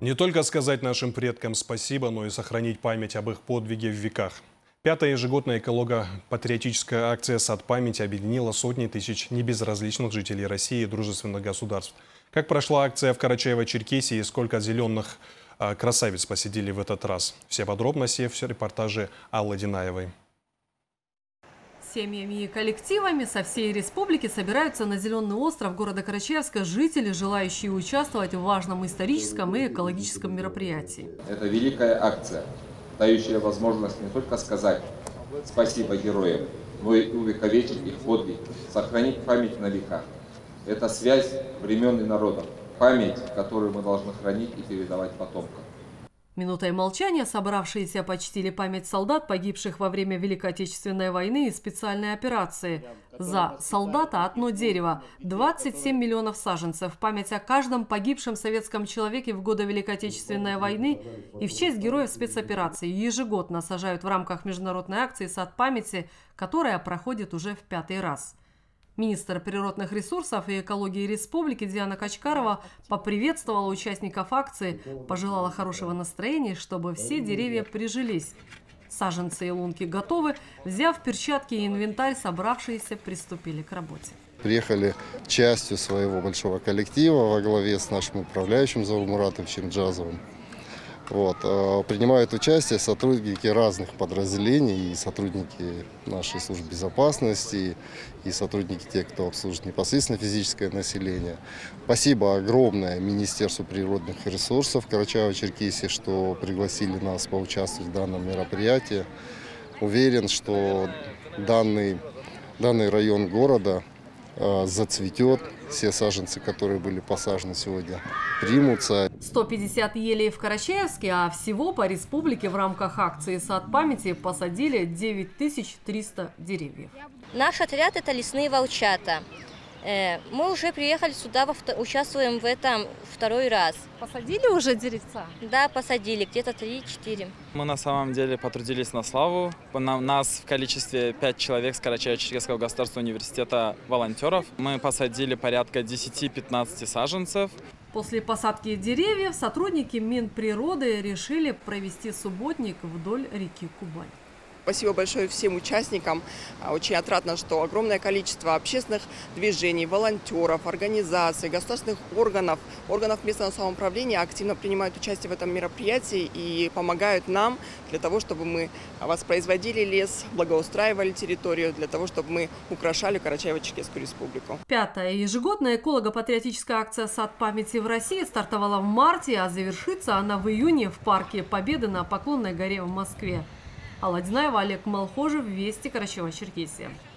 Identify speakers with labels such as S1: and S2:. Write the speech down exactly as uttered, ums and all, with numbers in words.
S1: Не только сказать нашим предкам спасибо, но и сохранить память об их подвиге в веках. Пятая ежегодная эколого-патриотическая акция «Сад памяти» объединила сотни тысяч небезразличных жителей России и дружественных государств. Как прошла акция в Карачаево-Черкесии и сколько зеленых э, красавиц посетили в этот раз? Все подробности в репортаже Аллы Динаевой.
S2: Семьями и коллективами со всей республики собираются на Зеленый остров города Карачаевска жители, желающие участвовать в важном историческом и экологическом мероприятии.
S3: Это великая акция, дающая возможность не только сказать спасибо героям, но и увековечить их подвиг, сохранить память на века. Это связь времен и народов, память, которую мы должны хранить и передавать потомкам.
S2: Минутой молчания собравшиеся почтили память солдат, погибших во время Великой Отечественной войны и специальной операции. За солдата одно дерево, двадцать семь миллионов саженцев, память о каждом погибшем советском человеке в годы Великой Отечественной войны и в честь героев спецоперации ежегодно сажают в рамках международной акции «Сад памяти», которая проходит уже в пятый раз. Министр природных ресурсов и экологии республики Диана Качкарова поприветствовала участников акции, пожелала хорошего настроения, чтобы все деревья прижились. Саженцы и лунки готовы. Взяв перчатки и инвентарь, собравшиеся приступили к работе.
S4: Приехали частью своего большого коллектива во главе с нашим управляющим Зауром Муратовичем Джазовым. Вот. Принимают участие сотрудники разных подразделений, и сотрудники нашей службы безопасности, и сотрудники тех, кто обслуживает непосредственно физическое население. Спасибо огромное Министерству природных ресурсов Карачаево-Черкесии, что пригласили нас поучаствовать в данном мероприятии. Уверен, что данный, данный район города зацветет, все саженцы, которые были посажены сегодня, примутся.
S2: сто пятьдесят елей в Карачаевске, а всего по республике в рамках акции «Сад памяти» посадили девять тысяч триста деревьев.
S5: Наш отряд – это лесные волчата. Мы уже приехали сюда, участвуем в этом второй раз.
S2: Посадили уже деревца?
S5: Да, посадили, где-то три-четыре.
S6: Мы на самом деле потрудились на славу. Нас в количестве пять человек с Карачаево-Черкесского государственного университета волонтеров. Мы посадили порядка десяти-пятнадцати саженцев.
S2: После посадки деревьев сотрудники Минприроды решили провести субботник вдоль реки Кубань.
S7: Спасибо большое всем участникам. Очень отрадно, что огромное количество общественных движений, волонтеров, организаций, государственных органов, органов местного самоуправления активно принимают участие в этом мероприятии и помогают нам для того, чтобы мы воспроизводили лес, благоустраивали территорию, для того, чтобы мы украшали Карачаево-Черкесскую республику.
S2: Пятая ежегодная эколого-патриотическая акция «Сад памяти» в России стартовала в марте, а завершится она в июне в Парке Победы на Поклонной горе в Москве. Алла Динаева, Олег Малхожев, Вести, Карачаево-Черкесия.